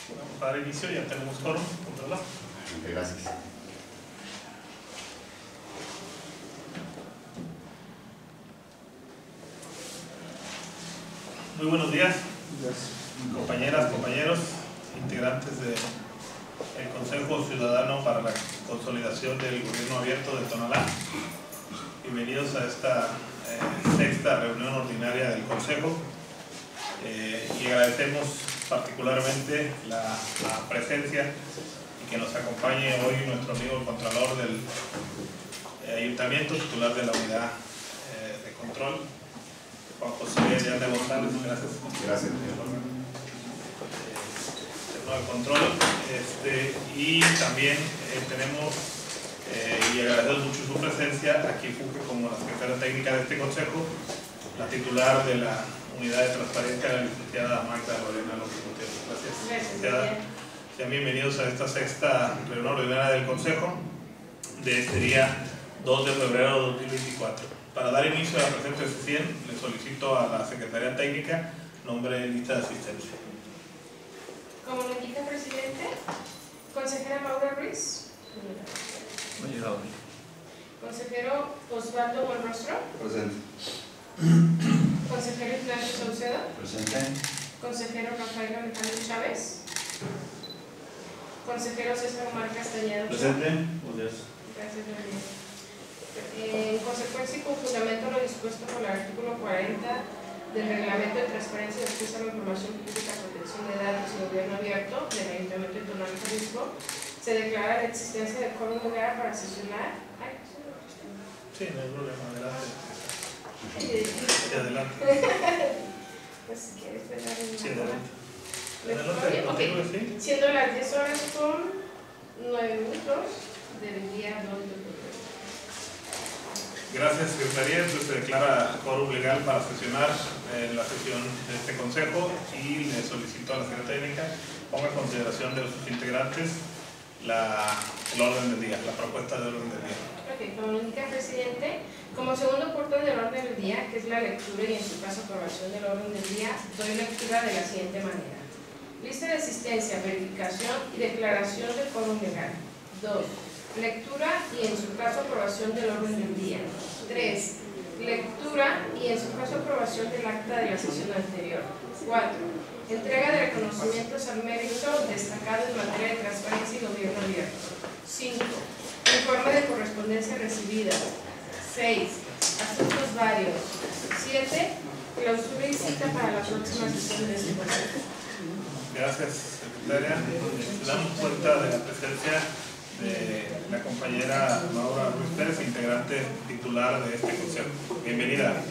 Vamos a dar inicio, ya tenemos quórum controlado. Gracias. Muy buenos días, compañeras, compañeros, integrantes del Consejo Ciudadano para la Consolidación del Gobierno Abierto de Tonalá. Bienvenidos a esta sexta reunión ordinaria del Consejo y agradecemos particularmente la presencia y que nos acompañe hoy nuestro amigo el Contralor del Ayuntamiento, titular de la Unidad de Control, Juan José de González. Gracias. Gracias. El control y también tenemos y agradecemos mucho su presencia aquí funge como la secretaria técnica de este consejo, la titular de la unidad de transparencia, la licenciada Magda Lorena López Gutiérrez. Gracias. Sean bienvenidos a esta sexta reunión ordinaria del consejo de este día 2 de febrero de 2024. Para dar inicio a la presente sesión, le solicito a la secretaria técnica nombre de lista de asistencia. Como lo indica el presidente, consejera Maura Ruiz. No ha llegado. Consejero Osvaldo Buenrostro. Presente. Consejero Ignacio Saucedo. Presente. Consejero Rafael Alejandro Chávez. Consejero César Omar Castañeda. Presente. Buenos días. Gracias, María. En consecuencia y con fundamento a lo dispuesto por el artículo 40 del Reglamento de Transparencia y Acceso a la Información Pública, Protección de Datos y Gobierno Abierto del Ayuntamiento de Tonalá, Jalisco, se declara la existencia de quórum legal para sesionar. Sí, no hay problema, adelante. Sí, Adelante. pues si quieres pegar en Sí, adelante. Adelante. Adelante. Ok. Sí. Siendo las 10 horas con 9 minutos del día 2 de febrero. Gracias, Secretaría. Entonces se declara quórum legal para sesionar la sesión de este consejo y le solicito a la Secretaría Técnica ponga en consideración de sus integrantes el orden del día, la propuesta de orden del día. Ok, como lo indica el presidente, como segundo punto del orden del día, que es la lectura y en su caso aprobación del orden del día, doy lectura de la siguiente manera. Lista de asistencia, verificación y declaración del quórum legal. 2. Lectura y en su caso aprobación del orden del día. 3. Lectura y en su caso aprobación del acta de la sesión anterior. 4. Entrega de reconocimientos al mérito destacado en materia de transparencia y gobierno abierto. 5. Informe de correspondencia recibida. 6. Asuntos varios. 7. Clausura y cita para la próxima sesión de este consejo. Gracias, Secretaria. Damos cuenta de la presencia de la compañera Maura Ruiz Pérez, integrante titular de este consejo. Bienvenida.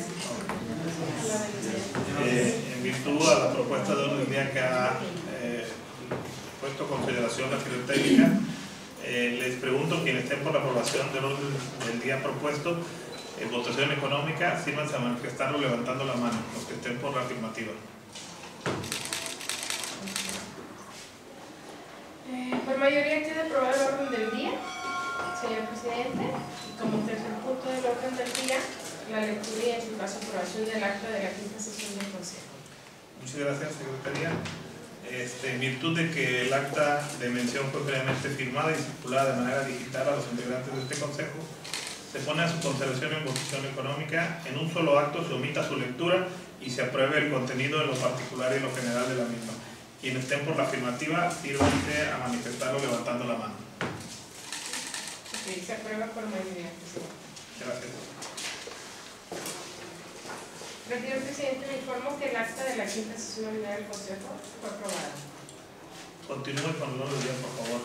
En virtud a la propuesta de orden del día que ha puesto en consideración la Secretaría Técnica, les pregunto, quienes estén por la aprobación del orden del día propuesto en votación económica, sírvanse a manifestarlo levantando la mano, los que estén por la afirmativa. Por mayoría queda aprobado el orden del día, señor presidente, y como tercer punto del orden del día, la lectura y en su caso aprobación del acta de la quinta sesión del consejo. Muchas gracias, Secretaría. En virtud de que el acta de mención fue previamente firmada y circulada de manera digital a los integrantes de este consejo, se pone a su consideración en votación económica, en un solo acto se omita su lectura y se apruebe el contenido en lo particular y en lo general de la misma. Quienes estén por la afirmativa, sírvanse a manifestarlo levantando la mano. Ok, se aprueba por mayoría. Gracias. Señor presidente, le informo que el acta de la quinta sesión ordinaria del consejo fue aprobada. Continúe con el orden del día, por favor.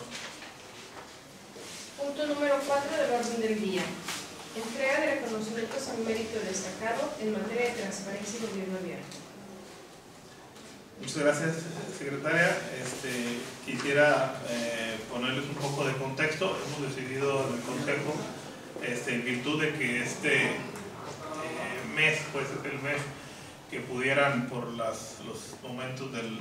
Punto número 4 del orden del día. Entrega de reconocimientos al mérito destacado en materia de transparencia y gobierno abierto. Muchas gracias, Secretaria. Quisiera ponerles un poco de contexto. Hemos decidido en el Consejo, en virtud de que este mes, pues es el mes que pudieran, por los momentos de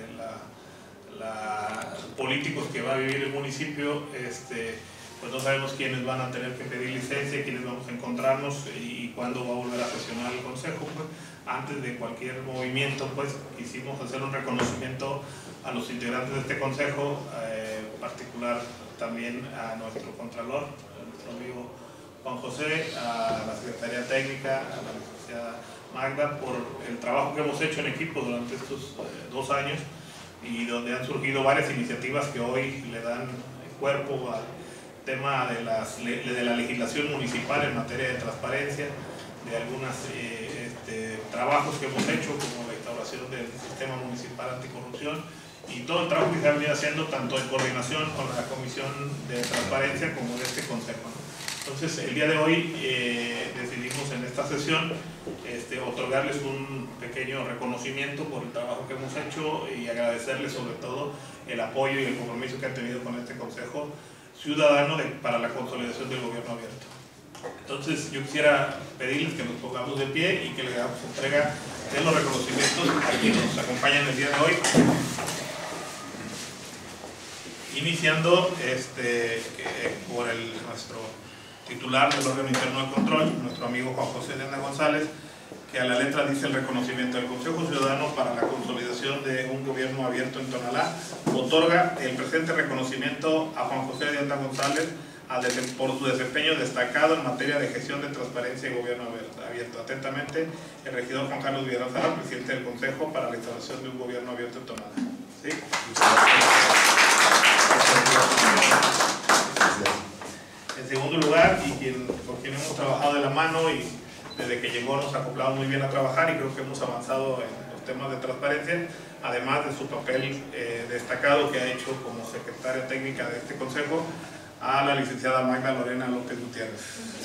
políticos que va a vivir el municipio, pues no sabemos quiénes van a tener que pedir licencia, quiénes vamos a encontrarnos y cuándo va a volver a sesionar el Consejo. Pues, antes de cualquier movimiento, pues quisimos hacer un reconocimiento a a los integrantes de este consejo, en particular también a nuestro contralor, a nuestro amigo Juan José, a la Secretaría Técnica, a la licenciada Magda, por el trabajo que hemos hecho en equipo durante estos 2 años y donde han surgido varias iniciativas que hoy le dan cuerpo al tema de la legislación municipal en materia de transparencia, de algunos trabajos que hemos hecho como la instauración del sistema municipal anticorrupción y todo el trabajo que se ha venido haciendo tanto en coordinación con la Comisión de Transparencia como de este Consejo. Entonces, el día de hoy decidimos en esta sesión otorgarles un pequeño reconocimiento por el trabajo que hemos hecho y agradecerles sobre todo el apoyo y el compromiso que han tenido con este Consejo Ciudadano para la consolidación del gobierno abierto. Entonces, yo quisiera pedirles que nos pongamos de pie y que le damos entrega de los reconocimientos a quienes nos acompañan el día de hoy. Iniciando por nuestro titular del órgano interno de control, nuestro amigo Juan José Elena González, que a la letra dice el reconocimiento del Consejo Ciudadano para la consolidación de un gobierno abierto en Tonalá. Otorga el presente reconocimiento a Juan José Elena González por su desempeño destacado en materia de gestión de transparencia y gobierno abierto. Atentamente, el regidor Juan Carlos Villarreal, presidente del Consejo para la instalación de un gobierno abierto en Tonalá. ¿Sí? En segundo lugar, y con quien hemos trabajado de la mano y desde que llegó nos ha acoplado muy bien a trabajar y creo que hemos avanzado en los temas de transparencia, además de su papel destacado que ha hecho como secretaria técnica de este consejo, a la licenciada Magda Lorena López Gutiérrez.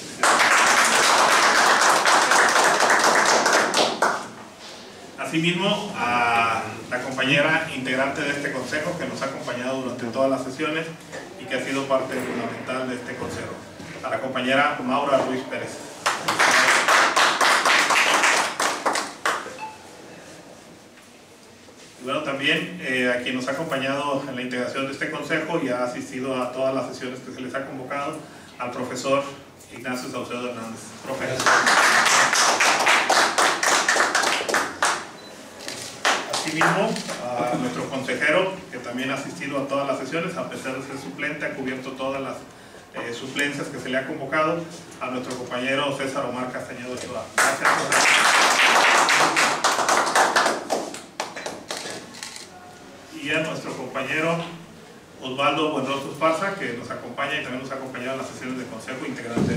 Asimismo, a la compañera integrante de este consejo que nos ha acompañado durante todas las sesiones y que ha sido parte fundamental de este consejo, a la compañera Maura Ruiz Pérez. Y bueno, también a quien nos ha acompañado en la integración de este consejo y ha asistido a todas las sesiones que se les ha convocado, al profesor Ignacio Saucedo Hernández. Profesor. Asimismo, a nuestro consejero, que también ha asistido a todas las sesiones, a pesar de ser suplente, ha cubierto todas las suplencias que se le ha convocado, a nuestro compañero César Omar Castañedo Ochoa. Gracias. Y a nuestro compañero Osvaldo Buenrostro Esparza, que nos acompaña y también nos ha acompañado en las sesiones del Consejo integrante.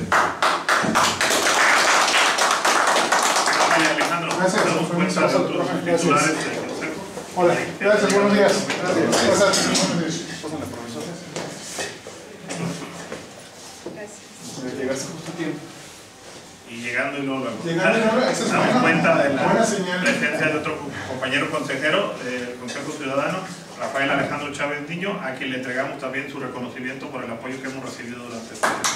Alejandro, gracias. ¿nos damos cuenta de otros titulares del Consejo? Hola, gracias, buenos días. Gracias. Llegaste justo a tiempo. Y llegando y luego Damos damos cuenta de la señal. presencia de otro compañero consejero del Consejo Ciudadano, Rafael Alejandro Chávez Niño, a quien le entregamos también su reconocimiento por el apoyo que hemos recibido durante este tiempo.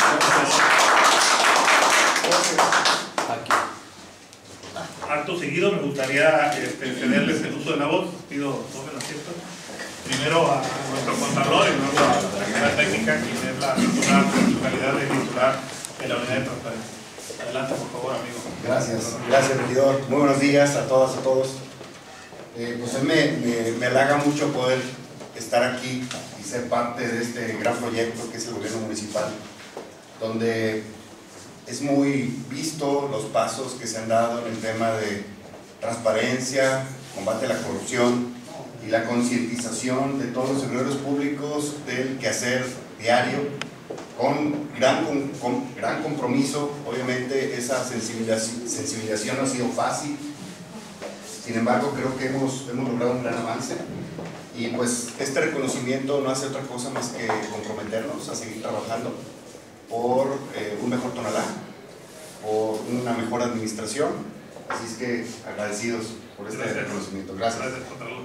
Acto seguido, me gustaría cederles el uso de la voz. Pido tomen asiento. Primero a nuestro contralor y luego a la Secretaría Técnica, quien es la titular, en su calidad de titular de la unidad de transparencia. Adelante, por favor, amigo. Gracias, regidor. Muy buenos días a todas, a todos. Pues me halaga mucho poder estar aquí y ser parte de este gran proyecto que es el gobierno municipal, donde es muy visto los pasos que se han dado en el tema de transparencia, combate a la corrupción y la concientización de todos los servidores públicos del quehacer diario, con gran compromiso. Obviamente esa sensibilización no ha sido fácil, sin embargo creo que hemos logrado un gran avance y pues este reconocimiento no hace otra cosa más que comprometernos a seguir trabajando por un mejor Tonalá, por una mejor administración, así es que agradecidos por este reconocimiento. Gracias. Gracias, Contralor.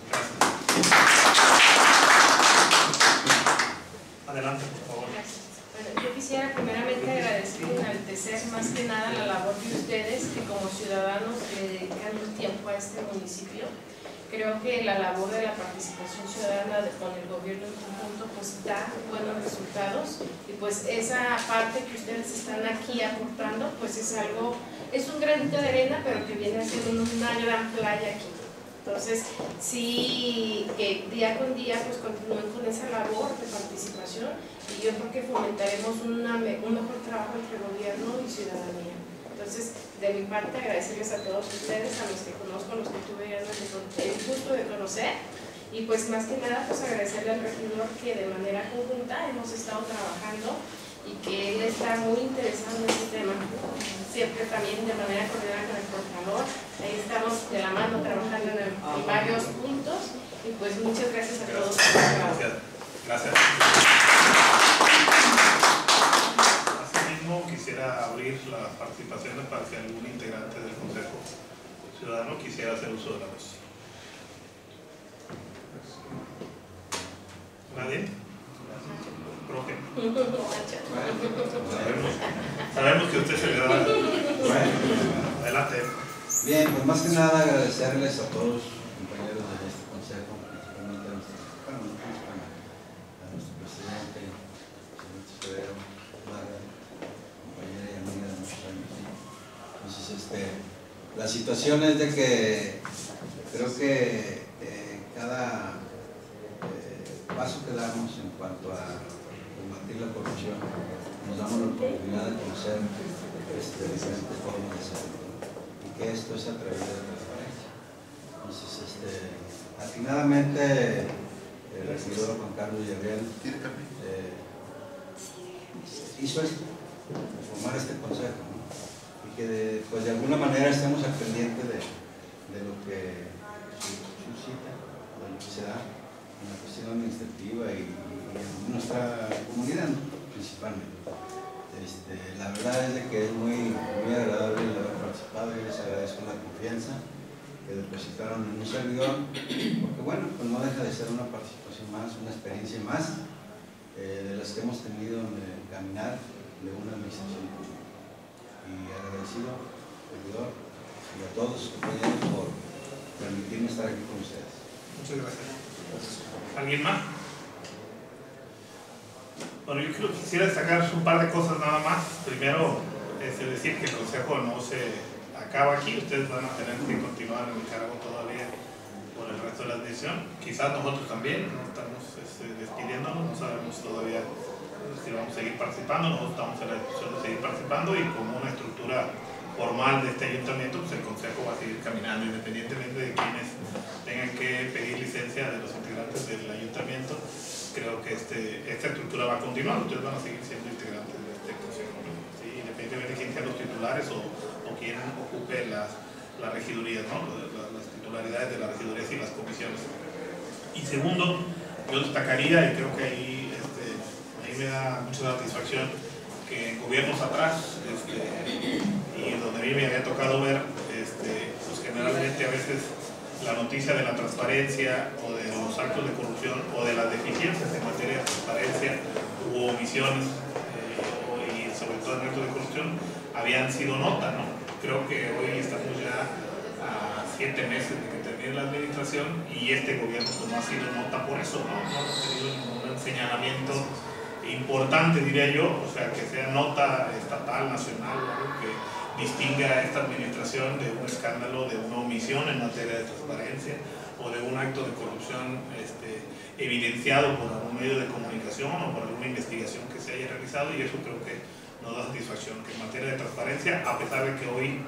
Adelante, por favor. Bueno, yo quisiera primeramente agradecer y enaltecer más que nada la labor de ustedes que como ciudadanos le dedican un tiempo a este municipio. Creo que la labor de la participación ciudadana con el gobierno en conjunto pues da buenos resultados y pues esa parte que ustedes están aquí aportando pues es un granito de arena pero que viene a ser una gran playa aquí. Entonces, sí, que día con día pues continúen con esa labor de participación y yo creo que fomentaremos un mejor trabajo entre gobierno y ciudadanía. Entonces, de mi parte, agradecerles a todos ustedes, a los que conozco, a los que tuve ya el gusto de conocer, y pues más que nada pues agradecerle al regidor que de manera conjunta hemos estado trabajando y que él está muy interesado en este tema, siempre también de manera coordinada con el portador. Ahí estamos de la mano trabajando en varios puntos y pues muchas gracias a todos. Gracias. Asimismo, quisiera abrir las participaciones para que algún integrante del Consejo Ciudadano quisiera hacer uso de la voz. ¿Nadie? Profe. Sabemos que usted se le da. Adelante. Bien, pues más que nada agradecerles a todos los compañeros de este consejo, principalmente a nuestro presidente, señor tesorero, compañera y amiga de muchos años. Entonces, la situación es de que creo que cada paso que damos en cuanto a combatir la corrupción, nos damos la oportunidad de conocer diferentes formas de hacerlo, y que esto es a través de la transparencia. Entonces, atinadamente, el regidor Juan Carlos Villarreal hizo esto, formar este consejo, ¿no? Y que pues de alguna manera estemos al pendiente de lo que suscita, de lo que se da en la cuestión administrativa y en nuestra comunidad, ¿no? Principalmente. La verdad es de que es muy agradable el haber participado y les agradezco la confianza que depositaron en un servidor, porque bueno, pues no deja de ser una participación más, una experiencia más de las que hemos tenido en el caminar de una administración pública. Y agradecido, servidor, y a todos sus compañeros por permitirme estar aquí con ustedes. Muchas gracias. ¿Alguien más? Bueno, yo quisiera destacar un par de cosas nada más. Primero, decir que el Consejo no se acaba aquí. Ustedes van a tener que continuar en el cargo todavía por el resto de la administración. Quizás nosotros también, no estamos despidiéndonos, no sabemos todavía si vamos a seguir participando. Nosotros estamos en la discusión de seguir participando y como una estructura formal de este ayuntamiento, pues el Consejo va a seguir caminando independientemente de quienes tengan que pedir licencia de los integrantes del ayuntamiento. Creo que esta estructura va a continuar, ustedes van a seguir siendo integrantes de este Consejo, ¿no? ¿Sí? Independientemente de quién sean los titulares o quién ocupe las regidurías, ¿no? Las titularidades de las regidurías y las comisiones. Y segundo, yo destacaría, y creo que ahí me da mucha satisfacción, que en gobiernos atrás, y donde a mí me había tocado ver, pues generalmente a veces la noticia de la transparencia o de los actos de corrupción o de las deficiencias en materia de transparencia u omisiones y sobre todo en actos de corrupción habían sido nota, ¿no? Creo que hoy estamos ya a 7 meses de que termine la administración y este gobierno pues, no ha sido nota por eso, ¿no? No hemos tenido ningún señalamiento importante, diría yo, o sea, que sea nota estatal, nacional, ¿no? Que distinga a esta administración de un escándalo, de una omisión en materia de transparencia o de un acto de corrupción evidenciado por algún medio de comunicación o por alguna investigación que se haya realizado, y eso creo que nos da satisfacción, que en materia de transparencia, a pesar de que hoy,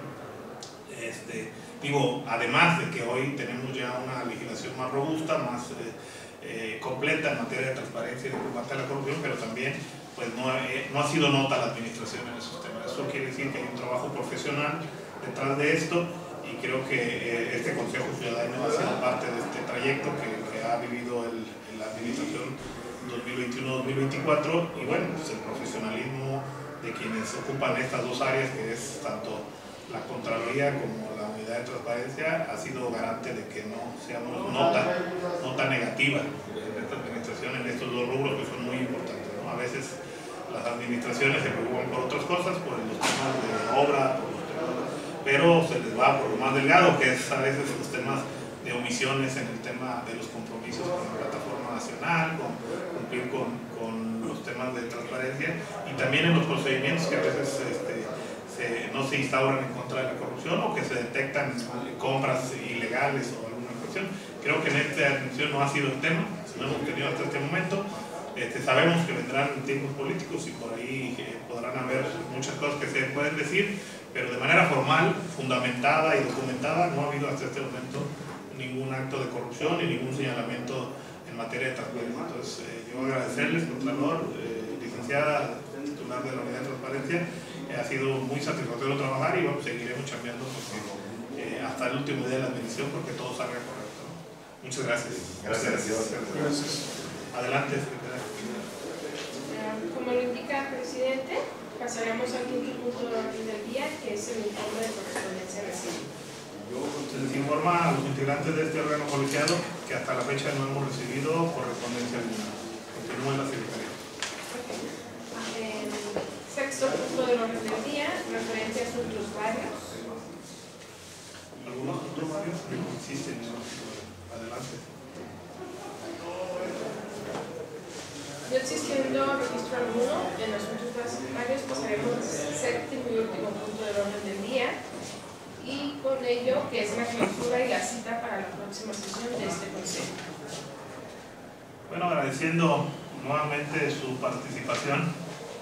además de que hoy tenemos ya una legislación más robusta, más completa en materia de transparencia y de combate a la corrupción, pero también pues no ha sido nota la administración en esos temas. Eso quiere decir que hay un trabajo profesional detrás de esto y creo que este Consejo Ciudadano ha sido parte de este trayecto que ha vivido la administración 2021-2024 y bueno, pues el profesionalismo de quienes ocupan estas dos áreas, que es tanto la Contraloría como la Unidad de Transparencia, ha sido garante de que no seamos nota negativa en esta administración en estos dos rubros que son muy importantes, ¿no? A veces las administraciones se preocupan por otras cosas, por los temas de obra, pero se les va por lo más delgado, que es a veces los temas de omisiones en el tema de los compromisos con la plataforma nacional, con cumplir con los temas de transparencia y también en los procedimientos que a veces no se instauran en contra de la corrupción o que se detectan compras ilegales o alguna participación. Creo que en esta atención no ha sido el tema, no hemos tenido hasta este momento. Sabemos que vendrán tiempos políticos y por ahí podrán haber muchas cosas que se pueden decir, pero de manera formal, fundamentada y documentada, no ha habido hasta este momento ningún acto de corrupción ni ningún señalamiento en materia de transparencia. Entonces, yo agradecerles, Contralor, licenciada titular de la Unidad de Transparencia, ha sido muy satisfactorio trabajar y bueno, seguiremos chambeando porque, hasta el último día de la medición porque todo salga correcto, ¿no? Muchas gracias. Gracias. Adelante, secretaria. Como lo indica el presidente, pasaremos al quinto punto de orden del día, que es el informe de correspondencia recibida. Se les informa a los integrantes de este órgano colegiado que hasta la fecha no hemos recibido correspondencia alguna. Continúa la secretaría. Sexto punto del orden del día, referente a asuntos varios. ¿Algunos otros varios? No existen. Adelante. No existiendo registro alguno en asuntos varios, pasaremos al séptimo y último punto del orden del día, y con ello que es la clausura y la cita para la próxima sesión de este consejo. Bueno, agradeciendo nuevamente su participación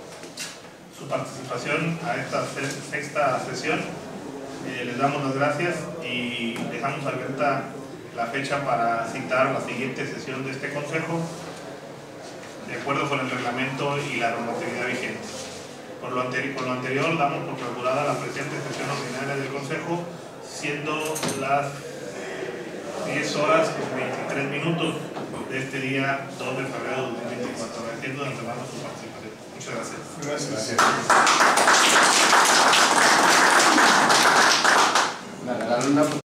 a esta sexta sesión, les damos las gracias y dejamos abierta la fecha para citar la siguiente sesión de este consejo, de acuerdo con el reglamento y la normatividad vigente. Por lo anterior, damos por clausurada la presente sesión ordinaria del Consejo, siendo las 10 horas con 23 minutos de este día 2 de febrero de 2024. Agradeciendo de antemano su participación. Muchas gracias. Gracias.